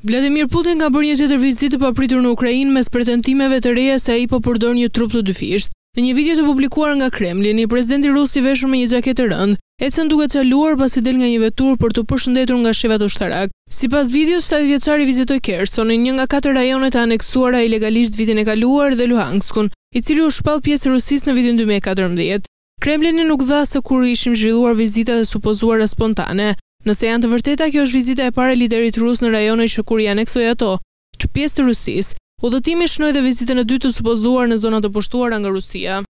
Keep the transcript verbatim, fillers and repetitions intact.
Vladimir Putin ka bërë një tjetër vizitë të papritur në Ukrainë mes pretendimeve të reja se ai po përdor një trup të dyfisht. Në një video të publikuar nga Kremlini, presidenti rus i veshur me një xhaketë të rëndë, ecën duke çaluar pasi del nga një vetur për të përshëndetur nga shefat ushtarak. Sipas videos, shtatë vjeçari vizitoi Khersonin, një nga katër rajonet të aneksuara ilegalisht vitin e kaluar, dhe Luhanskun, i cili u shpall pjesë e Rusisë në vitin dy mijë e katërmbëdhjetë. Kremlini nuk dha se kur ishim zhvilluar vizitat e supozuara spontane. Nëse janë të vërteta, kjo është vizita e parë e liderit rus në rajonin që kur i aneksoi ato, që pjesë të Rusisë. Udhëtimi shënoi dhe vizitën e dytë të supozuar në zonat të pushtuara nga Rusia.